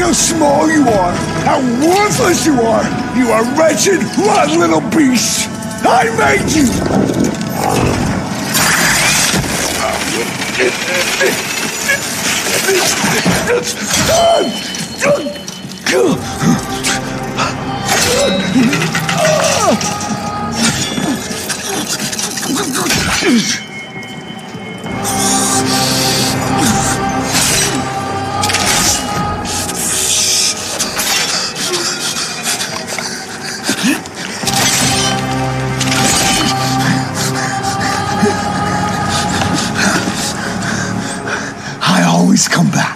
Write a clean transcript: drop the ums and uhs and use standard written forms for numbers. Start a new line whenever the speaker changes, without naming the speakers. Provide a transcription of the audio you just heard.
how small you are, how worthless you are. You are wretched, rotten little beast. I made you. I always come back.